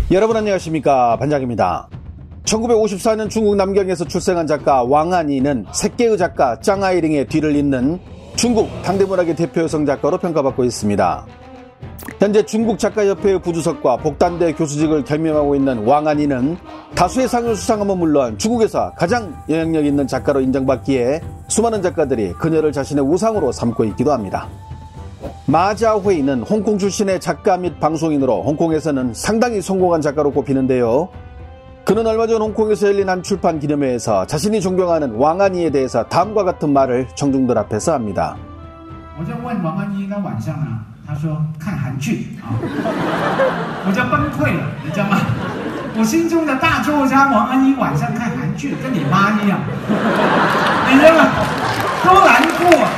여러분 안녕하십니까, 반장입니다. 1954년 중국 남경에서 출생한 작가 왕안이는 색계의 작가 짱아이링의 뒤를 잇는 중국 당대문학의 대표 여성 작가로 평가받고 있습니다. 현재 중국 작가협회의 부주석과 복단대 교수직을 겸임하고 있는 왕안이는 다수의 상을 수상함은 물론 중국에서 가장 영향력 있는 작가로 인정받기에 수많은 작가들이 그녀를 자신의 우상으로 삼고 있기도 합니다. 마자회이는 홍콩 출신의 작가 및 방송인으로 홍콩에서는 상당히 성공한 작가로 꼽히는데요. 그는 얼마 전 홍콩에서 열린 한 출판 기념회에서 자신이 존경하는 왕안이에 대해서 다음과 같은 말을 청중들 앞에서 합니다. 我就问王安忆那晚上啊，他说看韩剧啊，我就崩溃了，你知道吗？我心中的大作家王安忆晚上看韩剧，跟你妈一样，你知道吗？多难过啊！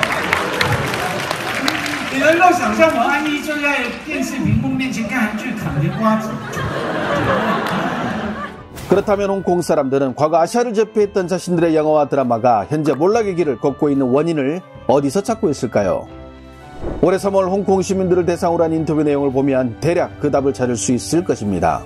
你能够想象王安忆就在电视屏幕面前看韩剧，啃着瓜子？ 그렇다면 홍콩 사람들은 과거 아시아를 제패했던 자신들의 영화와 드라마가 현재 몰락의 길을 걷고 있는 원인을 어디서 찾고 있을까요? 올해 3월 홍콩 시민들을 대상으로 한 인터뷰 내용을 보면 대략 그 답을 찾을 수 있을 것입니다.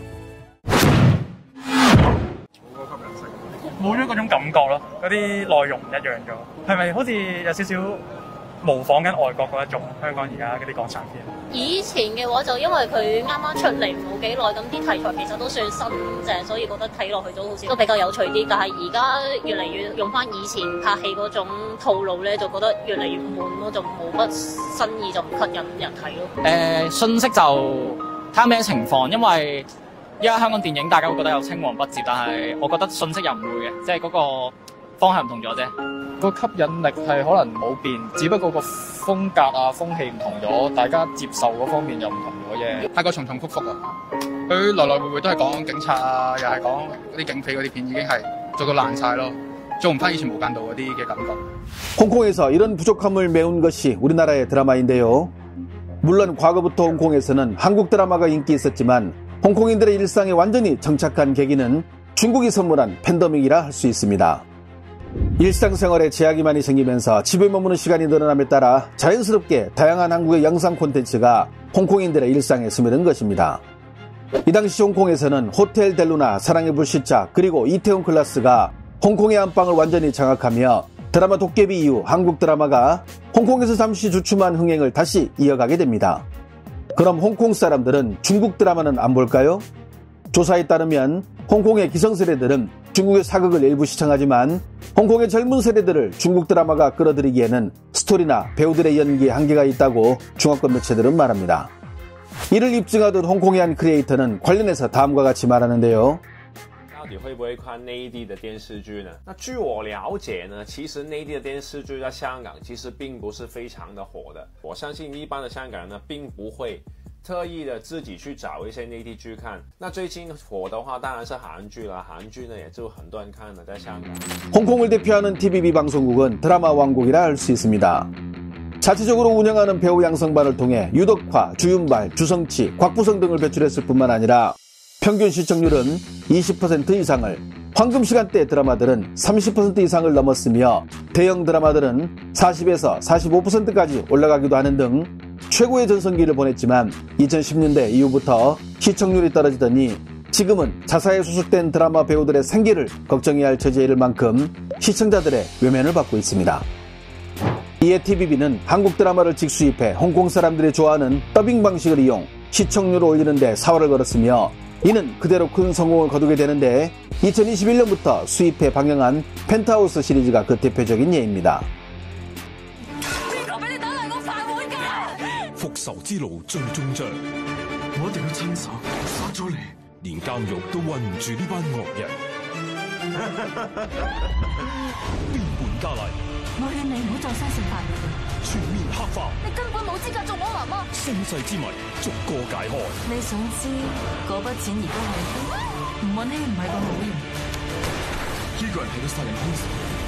冇咗嗰種感覺咯，嗰啲內容唔一樣咗，係咪好似有少少模仿緊外國嗰一種香港而家嗰啲港產片？ 以前嘅話就因為佢啱啱出嚟冇幾耐，咁啲題材其實都算新淨，所以覺得睇落去都好似都比較有趣啲。但係而家越嚟越用翻以前拍戲嗰種套路咧，就覺得越嚟越悶咯，就冇乜新意，就唔吸引人睇咯。 信息就睇下咩情況，因為依家香港電影大家會覺得有青黃不接，但係我覺得信息又唔會嘅，即係嗰個方向唔同咗啫。個吸引力係可能冇變，只不過個風格啊風氣唔同咗，大家接受嗰方面又唔同咗啫。太過重重複複啊！佢來來回回都係講警察啊，又係講嗰啲警匪嗰啲片，已經係做到爛晒咯，做唔翻以前無間道嗰啲嘅感覺。 홍콩에서 이런 부족함을 메운 것이 우리나라의 드라마인데요. 물론 과거부터 홍콩에서는 한국 드라마가 인기 있었지만 홍콩인들의 일상에 완전히 정착한 계기는 중국이 선물한 팬데믹이라 할 수 있습니다. 일상생활에 제약이 많이 생기면서 집에 머무는 시간이 늘어남에 따라 자연스럽게 다양한 한국의 영상 콘텐츠가 홍콩인들의 일상에 스며든 것입니다. 이 당시 홍콩에서는 호텔 델루나, 사랑의 불시착, 그리고 이태원 클라스가 홍콩의 안방을 완전히 장악하며 드라마 도깨비 이후 한국 드라마가 홍콩에서 잠시 주춤한 흥행을 다시 이어가게 됩니다. 그럼 홍콩 사람들은 중국 드라마는 안 볼까요? 조사에 따르면 홍콩의 기성세대들은 중국의 사극을 일부 시청하지만 홍콩의 젊은 세대들을 중국 드라마가 끌어들이기에는 스토리나 배우들의 연기에 한계가 있다고 중화권 매체들은 말합니다. 이를 입증하던 홍콩의 한 크리에이터는 관련해서 다음과 같이 말하는데요. 到底会不会看内地的电视剧呢？那据我了解呢，其实内地的电视剧在香港其实并不是非常的火的。我相信一般的香港人呢，并不会 特意的自己去找一些内地剧看。那最近火的话当然是韩剧了，韩剧呢也就很多人看了，在香港。 홍콩을 대표하는 TVB 방송국은 드라마 왕국이라 할 수 있습니다. 자체적으로 운영하는 배우 양성반을 통해 유덕화, 주윤발, 주성치, 곽부성 등을 배출했을 뿐만 아니라 평균 시청률은 20% 이상을, 황금 시간대 드라마들은 30% 이상을 넘었으며 대형 드라마들은 40에서 45%까지 올라가기도 하는 등 최고의 전성기를 보냈지만 2010년대 이후부터 시청률이 떨어지더니 지금은 자사에 소속된 드라마 배우들의 생계를 걱정해야 할 처지에 이를 만큼 시청자들의 외면을 받고 있습니다. 이에 TVB는 한국 드라마를 직수입해 홍콩 사람들이 좋아하는 더빙 방식을 이용 시청률을 올리는 데 사활을 걸었으며 이는 그대로 큰 성공을 거두게 되는데 2021년부터 수입해 방영한 펜트하우스 시리즈가 그 대표적인 예입니다. 復仇之路最終章，我一定要親手殺咗你，連監獄都困唔住呢班惡人。邊本加厲，我勸你唔好再相信法律，全面黑化，你根本冇資格做我媽媽。身世之謎逐個解開。你想知嗰筆錢而家係吳允熙唔係個好人，呢個人係個殺人兇手。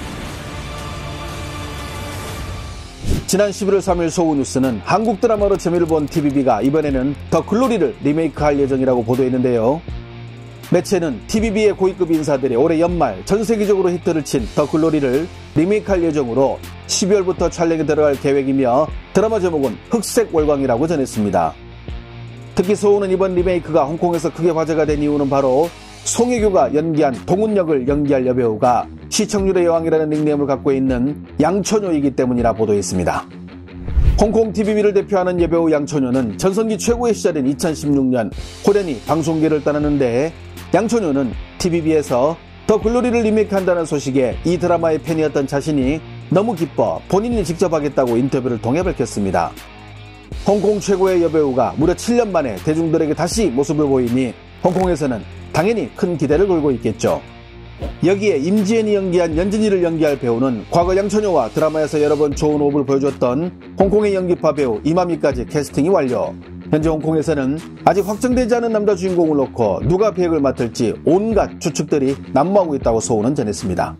지난 11월 3일 소우뉴스는 한국 드라마로 재미를 본 TVB가 이번에는 더 글로리를 리메이크할 예정이라고 보도했는데요. 매체는 TVB의 고위급 인사들이 올해 연말 전 세계적으로 히트를 친 더 글로리를 리메이크할 예정으로 12월부터 촬영에 들어갈 계획이며 드라마 제목은 흑색 월광이라고 전했습니다. 특히 소우는 이번 리메이크가 홍콩에서 크게 화제가 된 이유는 바로 송혜교가 연기한 동훈역을 연기할 여배우가 시청률의 여왕이라는 닉네임을 갖고 있는 양천효이기 때문이라 보도했습니다. 홍콩 TVB를 대표하는 여배우 양천효는 전성기 최고의 시절인 2016년 호련히 방송계를 떠났는데 양천효는 TVB에서 더 글로리를 리메이크한다는 소식에 이 드라마의 팬이었던 자신이 너무 기뻐 본인이 직접 하겠다고 인터뷰를 통해 밝혔습니다. 홍콩 최고의 여배우가 무려 7년 만에 대중들에게 다시 모습을 보이니 홍콩에서는 당연히 큰 기대를 걸고 있겠죠. 여기에 임지연이 연기한 연진이를 연기할 배우는 과거 양천효와 드라마에서 여러 번 좋은 호흡을 보여줬던 홍콩의 연기파 배우 이마미까지 캐스팅이 완료. 현재 홍콩에서는 아직 확정되지 않은 남자 주인공을 놓고 누가 배역을 맡을지 온갖 추측들이 난무하고 있다고 소우는 전했습니다.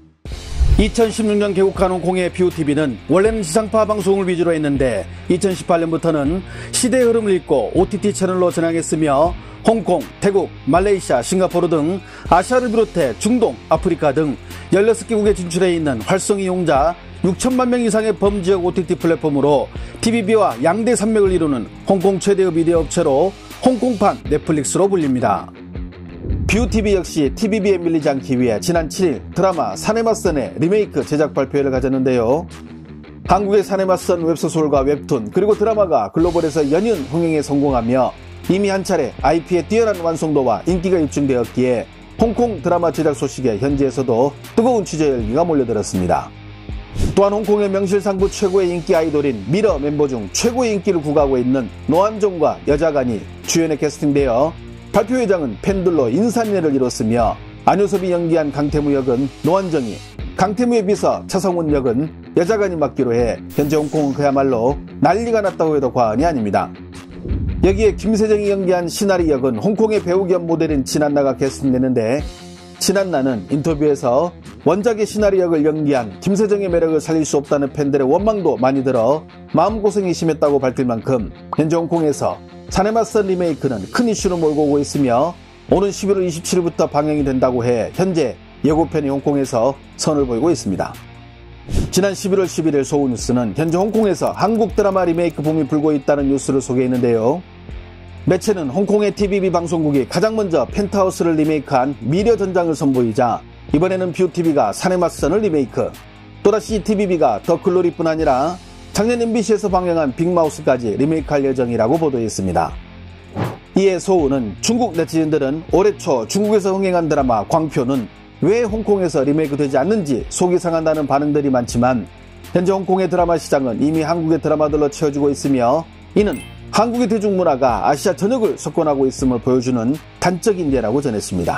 2016년 개국한 홍콩의 뷰티비는 원래는 지상파 방송을 위주로 했는데 2018년부터는 시대의 흐름을 잇고 OTT 채널로 전향했으며 홍콩, 태국, 말레이시아, 싱가포르 등 아시아를 비롯해 중동, 아프리카 등 16개국에 진출해 있는 활성 이용자 6천만 명 이상의 범지역 OTT 플랫폼으로 TVB와 양대 산맥을 이루는 홍콩 최대의 미디어 업체로 홍콩판 넷플릭스로 불립니다. 뷰티비 역시 TVB에 밀리지 않기 위해 지난 7일 드라마 산에 맞선의 리메이크 제작 발표회를 가졌는데요. 한국의 산에 맞선 웹소설과 웹툰 그리고 드라마가 글로벌에서 연이은 흥행에 성공하며 이미 한 차례 IP의 뛰어난 완성도와 인기가 입증되었기에 홍콩 드라마 제작 소식에 현지에서도 뜨거운 취재 열기가 몰려들었습니다. 또한 홍콩의 명실상부 최고의 인기 아이돌인 미러 멤버 중 최고의 인기를 구가하고 있는 노안정과 여자간이 주연에 캐스팅되어 발표회장은 팬들로 인사례를 이뤘으며 안효섭이 연기한 강태무 역은 노안정이, 강태무의 비서 차성훈 역은 여자간이 맡기로 해 현재 홍콩은 그야말로 난리가 났다고 해도 과언이 아닙니다. 여기에 김세정이 연기한 신아리 역은 홍콩의 배우 겸 모델인 진한나가 캐스팅되는데 진한나는 인터뷰에서 원작의 신아리 역을 연기한 김세정의 매력을 살릴 수 없다는 팬들의 원망도 많이 들어 마음고생이 심했다고 밝힐 만큼 현재 홍콩에서 산에 맞선 리메이크는 큰 이슈로 몰고 오고 있으며 오는 11월 27일부터 방영이 된다고 해 현재 예고편이 홍콩에서 선을 보이고 있습니다. 지난 11월 11일 소우뉴스는 현재 홍콩에서 한국 드라마 리메이크 붐이 불고 있다는 뉴스를 소개했는데요. 매체는 홍콩의 TVB 방송국이 가장 먼저 펜트하우스를 리메이크한 미려전장을 선보이자 이번에는 뷰티비가 산에 맞선을 리메이크, 또다시 TVB가 더 글로리뿐 아니라 작년 MBC에서 방영한 빅마우스까지 리메이크할 예정이라고 보도했습니다. 이에 소우는 중국 네티즌들은 올해 초 중국에서 흥행한 드라마 광표는 왜 홍콩에서 리메이크 되지 않는지 속이 상한다는 반응들이 많지만 현재 홍콩의 드라마 시장은 이미 한국의 드라마들로 채워지고 있으며 이는 한국의 대중문화가 아시아 전역을 석권하고 있음을 보여주는 단적인 예라고 전했습니다.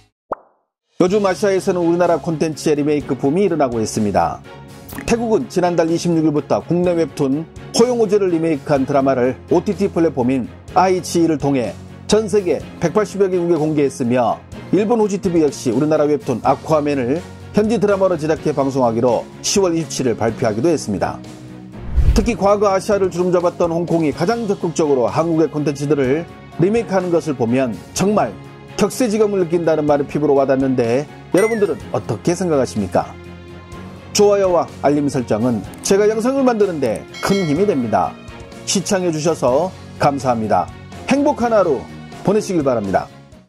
요즘 아시아에서는 우리나라 콘텐츠의 리메이크 붐이 일어나고 있습니다. 태국은 지난달 26일부터 국내 웹툰 호용오제를 리메이크한 드라마를 OTT 플랫폼인 아이치이를 통해 전 세계 180여 개국에 공개했으며 일본 호지TV 역시 우리나라 웹툰 아쿠아맨을 현지 드라마로 제작해 방송하기로 10월 27일 발표하기도 했습니다. 특히 과거 아시아를 주름잡았던 홍콩이 가장 적극적으로 한국의 콘텐츠들을 리메이크하는 것을 보면 정말 격세지감을 느낀다는 말이 피부로 와닿는데 여러분들은 어떻게 생각하십니까? 좋아요와 알림 설정은 제가 영상을 만드는데 큰 힘이 됩니다. 시청해주셔서 감사합니다. 행복한 하루 보내시길 바랍니다.